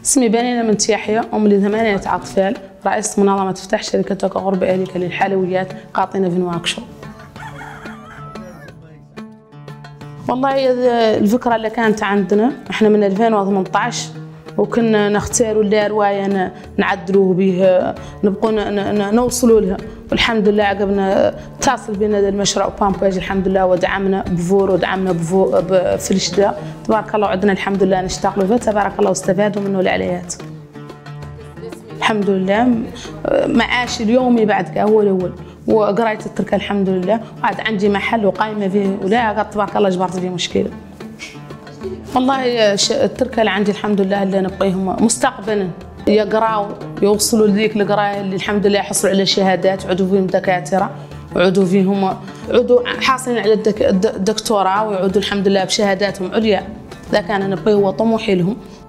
اسمي بنينة من يحيى، أم ل8 أطفال، رئيسة منظمة افتتاح شركة غرب أهليك للحلويات قاطنة في نواكشوط. والله الفكرة اللي كانت عندنا احنا من 2018 وكنا نختاروا له رواية نعدلوه به نبقوا نوصلوا لها، والحمد لله عقبنا اتصل بنا المشروع بامباج الحمد لله ودعمنا بفور ودعمنا بفلشدا تبارك الله، وعندنا الحمد لله نشتغلوا فيه تبارك الله واستفادوا منه العليات الحمد لله. معاشي اليومي بعد هو الاول وقرايه التركه الحمد لله، وعاد عندي محل وقايمه فيه ولا تبارك الله جبرت فيه مشكله. والله التركه اللي عندي الحمد لله اللي نبقيهم مستقبلا يقراوا يوصلوا لذيك القرايه اللي الحمد لله يحصلوا على شهادات، عدوا فيهم دكاتره وعدوا فيهم عدوا حاصلين على الدكتوراه ويعودوا الحمد لله بشهاداتهم عليا، ذا كان نبقي هو طموحي لهم.